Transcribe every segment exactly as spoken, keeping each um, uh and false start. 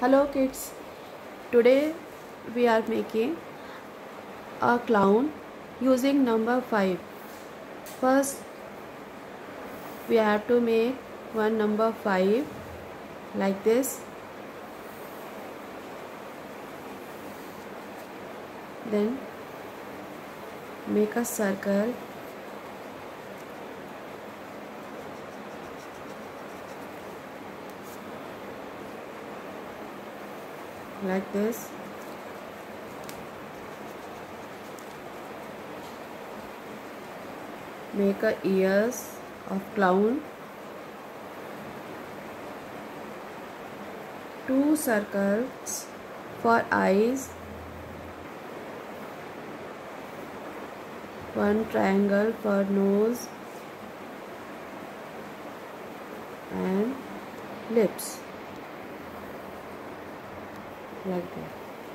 Hello kids, today we are making a clown using number five. First we have to make one number five like this. Then make a circle. Like this. Make a ears of clown. Two circles for eyes. One triangle for nose and lips. Like that.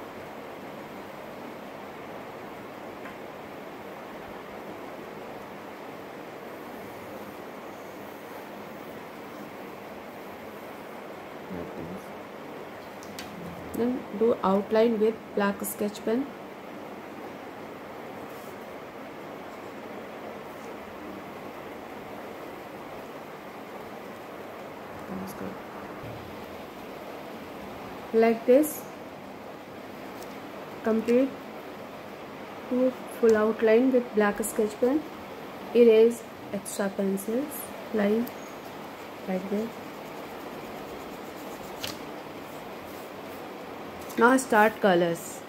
Like this. Then do outline with black sketch pen. Like this. Complete two full outline with black sketch pen. Erase extra pencils. Line like this. Now start colors.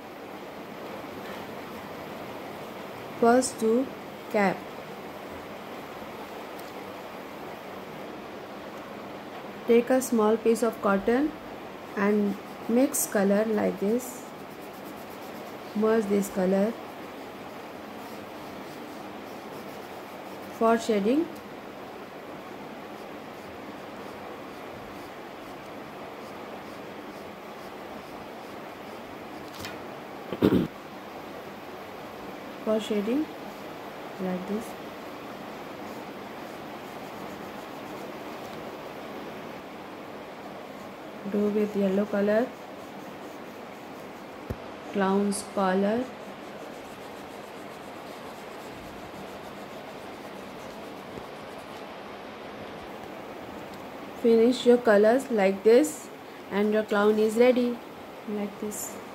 First do cap. Take a small piece of cotton and mix color like this. Merge this color. For shading, for shading like this. Do with yellow color. Clown's collar. Finish your colors like this and your clown is ready like this.